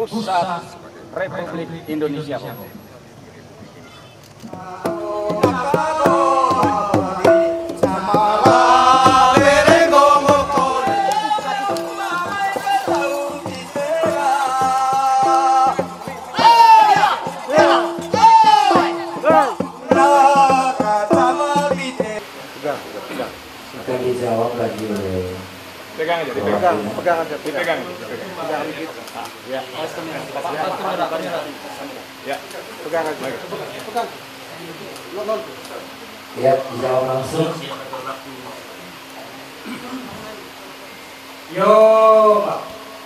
Pusat Republik Indonesia. Akan dijawab lagi oleh Pegang aja, dipegang. Ya. Ya. Pegang aja. ya dijawab langsung. Yo, Pak.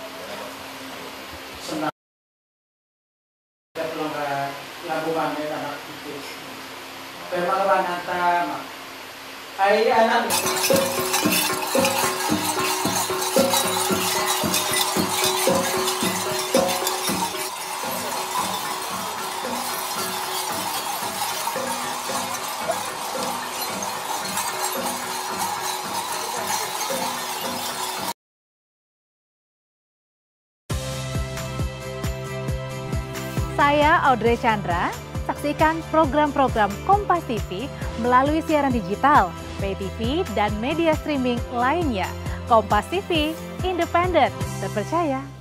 Senang. Lakukannya anak itu. Pemaluan antara, ai anak. Saya Audrey Chandra, saksikan program-program Kompas TV melalui siaran digital, pay TV, dan media streaming lainnya. Kompas TV, independen, terpercaya.